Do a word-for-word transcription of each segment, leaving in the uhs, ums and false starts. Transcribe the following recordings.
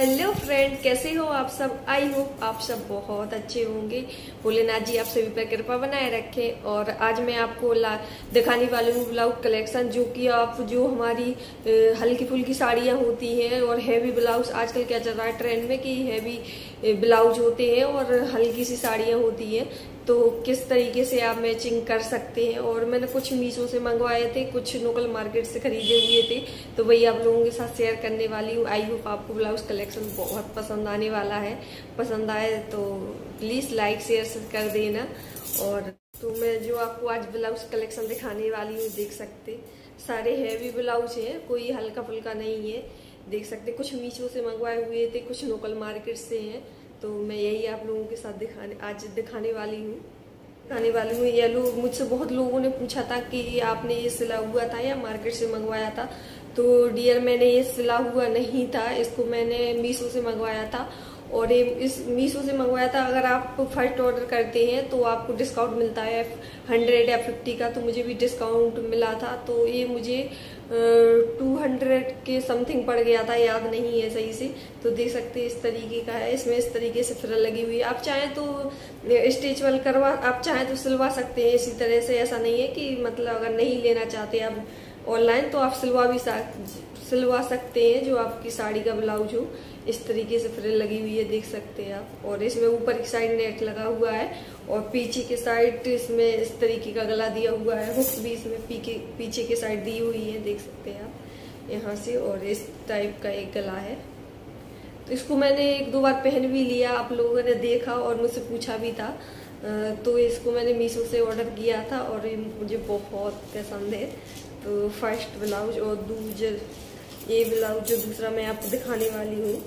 Hello friend, कैसे हो आप सब। आई होप आप सब बहुत अच्छे होंगे। भोलेनाथ जी आप सभी पर कृपा बनाए रखे। और आज मैं आपको दिखाने वाली हूँ ब्लाउज कलेक्शन, जो कि आप जो हमारी हल्की फुल्की साड़ियाँ होती हैं और हैवी ब्लाउज, आजकल क्या चल रहा है ट्रेंड में कि हैवी ब्लाउज होते हैं और हल्की सी साड़ियाँ होती हैं, तो किस तरीके से आप मैचिंग कर सकते हैं। और मैंने कुछ मीशो से मंगवाए थे, कुछ लोकल मार्केट से खरीदे हुए थे, तो वही आप लोगों के साथ शेयर करने वाली हूँ। आई होप आपको ब्लाउज कलेक्शन बहुत पसंद आने वाला है। पसंद आए तो प्लीज लाइक शेयर कर देना। और तो मैं जो आपको आज ब्लाउज कलेक्शन दिखाने वाली हूँ, देख सकते सारे हैवी ब्लाउज हैं, कोई हल्का फुल्का नहीं है। देख सकते कुछ मीशो से मंगवाए हुए थे, कुछ लोकल मार्केट से हैं, तो मैं यही आप लोगों के साथ दिखाने आज दिखाने वाली हूँ दिखाने वाली हूँ ये लोग मुझसे बहुत लोगों ने पूछा था कि आपने ये सिला हुआ था या मार्केट से मंगवाया था। तो डियर, मैंने ये सिला हुआ नहीं था, इसको मैंने मीशो से मंगवाया था। और ये इस मीशो से मंगवाया था। अगर आप फर्स्ट ऑर्डर करते हैं तो आपको डिस्काउंट मिलता है हंड्रेड या फिफ्टी का, तो मुझे भी डिस्काउंट मिला था। तो ये मुझे टू हंड्रेड के समथिंग पड़ गया था, याद नहीं है सही से। तो देख सकते हैं इस तरीके का है, इसमें इस तरीके से फ्रिल लगी हुई है। आप चाहें तो स्टिचवल करवा आप चाहें तो सिलवा सकते हैं इसी तरह से। ऐसा नहीं है कि मतलब अगर नहीं लेना चाहते आप ऑनलाइन तो आप सिलवा भी सिलवा सकते हैं। जो आपकी साड़ी का ब्लाउज हो, इस तरीके से फ्रिल लगी हुई है, देख सकते हैं आप। और इसमें ऊपर की साइड नेट लगा हुआ है और पीछे की साइड इसमें इस तरीके का गला दिया हुआ है। हुक्स भी इसमें पीछे की साइड दी हुई है, देख सकते हैं आप यहाँ से। और इस टाइप का एक गला है। तो इसको मैंने एक दो बार पहन भी लिया, आप लोगों ने देखा और मुझसे पूछा भी था। तो इसको मैंने मीशो से ऑर्डर किया था और मुझे बहुत पसंद है। तो फर्स्ट ब्लाउज और दूसरा ये ब्लाउज जो दूसरा मैं आपको दिखाने वाली हूँ,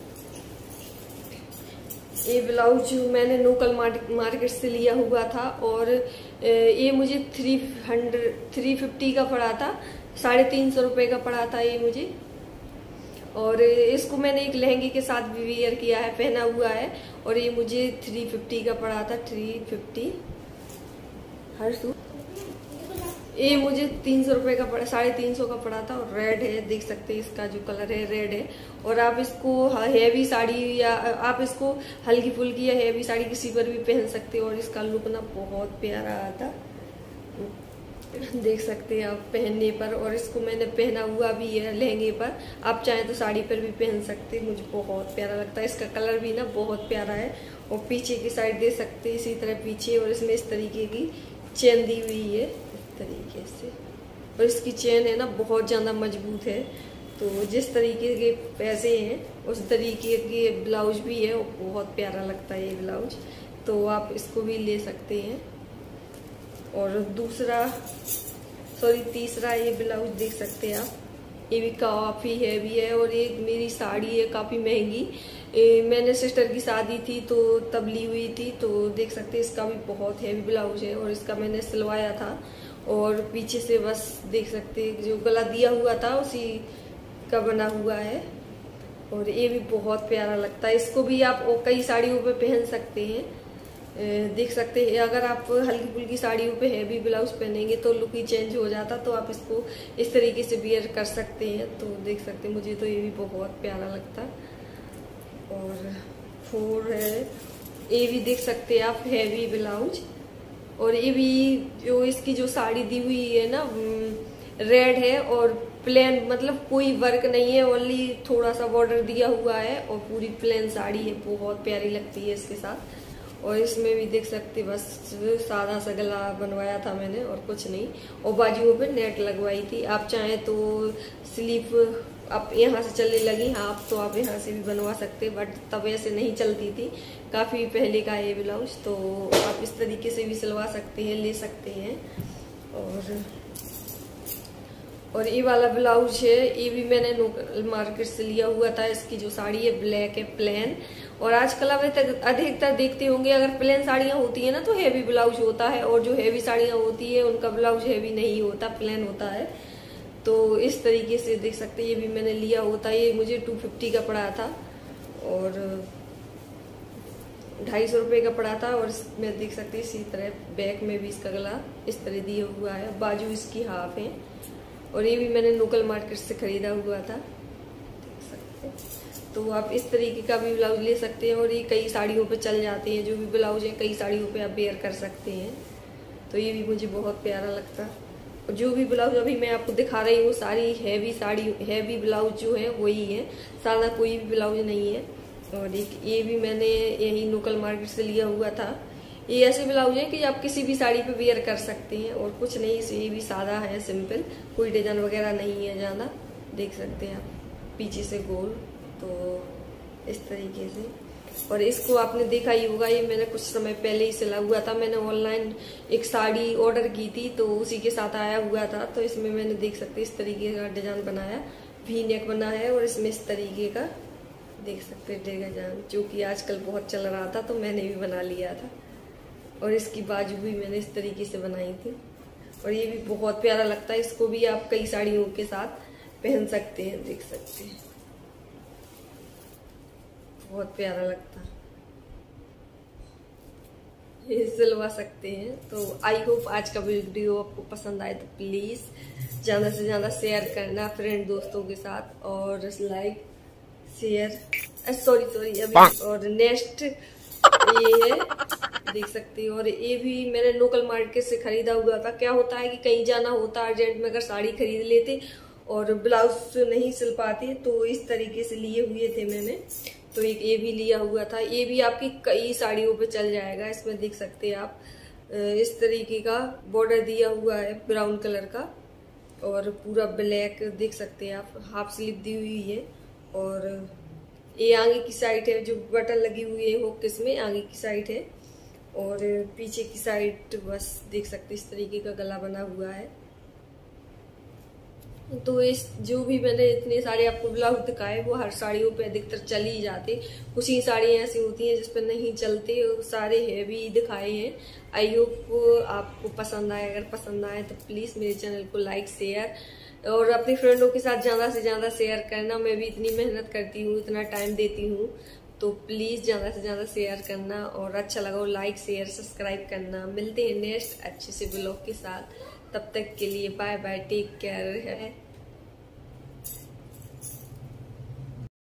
ये ब्लाउज मैंने लोकल मार्केट से लिया हुआ था और ये मुझे थ्री हंड्रेड थ्री फिफ्टी का पड़ा था, साढ़े तीन सौ रुपये का पड़ा था ये मुझे। और इसको मैंने एक लहंगे के साथ भी वियर किया है, पहना हुआ है। और ये मुझे थ्री फिफ्टी का पड़ा था, थ्री फिफ्टी हर सूट। ये मुझे तीन सौ रुपये का पड़ा, साढ़े तीन सौ का पड़ा था। और रेड है, देख सकते हैं इसका जो कलर है रेड है। और आप इसको हैवी साड़ी या आप इसको हल्की फुल्की या हैवी साड़ी किसी पर भी पहन सकते हो। और इसका लुक ना बहुत प्यारा आता, देख सकते हैं आप पहनने पर। और इसको मैंने पहना हुआ भी है लहंगे पर, आप चाहें तो साड़ी पर भी पहन सकते हैं। मुझे बहुत प्यारा लगता है, इसका कलर भी ना बहुत प्यारा है। और पीछे की साइड दे सकते हैं इसी तरह पीछे, और इसमें इस तरीके की चेन दी हुई है तरीके से। और इसकी चेन है ना बहुत ज्यादा मजबूत है। तो जिस तरीके के पैसे हैं उस तरीके के ब्लाउज भी है, और बहुत प्यारा लगता है ये ब्लाउज। तो आप इसको भी ले सकते हैं। और दूसरा सॉरी तीसरा ये ब्लाउज देख सकते हैं आप, ये भी काफी हैवी है। और ये मेरी साड़ी है काफी महंगी, मैंने सिस्टर की शादी थी तो तब ली हुई थी। तो देख सकते हैं इसका भी बहुत हैवी ब्लाउज है और इसका मैंने सिलवाया था। और पीछे से बस देख सकते हैं जो गला दिया हुआ था उसी का बना हुआ है। और ये भी बहुत प्यारा लगता है, इसको भी आप कई साड़ियों पे पहन सकते हैं। देख सकते हैं अगर आप हल्की फुल्की साड़ियों पे हैवी ब्लाउज पहनेंगे तो लुक ही चेंज हो जाता, तो आप इसको इस तरीके से वियर कर सकते हैं। तो देख सकते हैं मुझे तो ये भी बहुत प्यारा लगता। और फोर है, ये भी देख सकते हैं आप हैवी ब्लाउज। और ये भी जो इसकी जो साड़ी दी हुई है ना रेड है और प्लेन, मतलब कोई वर्क नहीं है, ओनली थोड़ा सा बॉर्डर दिया हुआ है और पूरी प्लेन साड़ी है, बहुत प्यारी लगती है इसके साथ। और इसमें भी देख सकते बस सादा सा गला बनवाया था मैंने और कुछ नहीं। और बाजुओं पे नेट लगवाई थी। आप चाहें तो स्लीव आप यहाँ से चलने लगी, हाँ तो आप यहाँ से भी बनवा सकते, बट तब ऐसे नहीं चलती थी, काफी पहले का ये ब्लाउज। तो आप इस तरीके से भी सिलवा सकते हैं, ले सकते हैं। और और ये वाला ब्लाउज है, ये भी मैंने लोकल मार्केट से लिया हुआ था। इसकी जो साड़ी है ब्लैक है, प्लेन। और आजकल आप अधिकतर देखते होंगे अगर प्लेन साड़ियाँ होती है ना तो हैवी ब्लाउज होता है, और जो हैवी साड़ियाँ होती है उनका ब्लाउज हैवी नहीं होता, प्लेन होता है। तो इस तरीके से देख सकते हैं ये भी मैंने लिया होता है, ये मुझे टू फिफ्टी का पड़ा था और ढाई सौ रुपये का पड़ा था। और इसमें देख सकते हैं इसी तरह बैक में भी इसका गला इस तरह दिया हुआ है, बाजू इसकी हाफ है। और ये भी मैंने लोकल मार्केट से खरीदा हुआ था, देख सकते हैं। तो आप इस तरीके का भी ब्लाउज ले सकते हैं और ये कई साड़ियों पे चल जाते हैं। जो भी ब्लाउज है कई साड़ियों पे आप वेयर कर सकते हैं। तो ये भी मुझे बहुत प्यारा लगता है। और जो भी ब्लाउज अभी मैं आपको दिखा रही हूँ सारी हैवी साड़ी हैवी ब्लाउज जो है वही है, सादा कोई भी ब्लाउज नहीं है। और एक ये भी मैंने यही लोकल मार्केट से लिया हुआ था। ये ऐसे ब्लाउज है कि आप किसी भी साड़ी पे वेयर कर सकते हैं और कुछ नहीं, ये भी सादा है, सिंपल, कोई डिजाइन वगैरह नहीं है ज़्यादा। देख सकते हैं आप पीछे से गोल, तो इस तरीके से। और इसको आपने देखा ही होगा, ये मैंने कुछ समय पहले ही सिला हुआ था। मैंने ऑनलाइन एक साड़ी ऑर्डर की थी तो उसी के साथ आया हुआ था। तो इसमें मैंने देख सकते इस तरीके का डिजाइन बनाया, वी नेक बना है और इसमें इस तरीके का देख सकते हैं डिजाइन, जो कि आजकल बहुत चल रहा था तो मैंने भी बना लिया था। और इसकी बाजू भी मैंने इस तरीके से बनाई थी और ये भी बहुत प्यारा लगता है। इसको भी आप कई साड़ियों के साथ पहन सकते हैं, देख सकते हैं, बहुत प्यारा लगता है, ये सिलवा सकते हैं। तो आई होप आज का वीडियो आपको पसंद आए तो प्लीज ज्यादा से ज्यादा शेयर करना फ्रेंड दोस्तों के साथ, और लाइक शेयर सॉरी सॉरी अभी और नेक्स्ट ये है देख सकते हो। और ये भी मैंने लोकल मार्केट से खरीदा हुआ था। क्या होता है कि कहीं जाना होता अर्जेंट में, अगर साड़ी खरीद लेते और ब्लाउज नहीं सिल पाते तो इस तरीके से लिए हुए थे मैंने। तो एक ये भी लिया हुआ था, ये भी आपकी कई साड़ियों पे चल जाएगा। इसमें देख सकते हैं आप इस तरीके का बॉर्डर दिया हुआ है ब्राउन कलर का और पूरा ब्लैक देख सकते हैं आप, हाफ स्लीव दी हुई है। और ये आगे की साइड है, जो बटन लगी हुई है वो किसमें आगे की साइड है, और पीछे की साइड बस देख सकते इस तरीके का गला बना हुआ है। तो इस जो भी मैंने इतने सारे आपको ब्लाउज दिखाए वो हर साड़ियों पे अधिकतर चल ही जाते। कुछ ही साड़ियाँ ऐसी होती हैं जिस पर नहीं चलते, सारे हैवी दिखाए हैं। आई होप आपको पसंद आए, अगर पसंद आए तो प्लीज मेरे चैनल को लाइक शेयर और अपने फ्रेंडों के साथ ज्यादा से ज्यादा शेयर करना। मैं भी इतनी मेहनत करती हूँ, इतना टाइम देती हूँ, तो प्लीज ज्यादा से ज्यादा शेयर करना और अच्छा लगा लाइक शेयर सब्सक्राइब करना। मिलते हैं नेक्स्ट अच्छे से ब्लॉग के साथ, तब तक के लिए बाय बाय, टेक केयर है।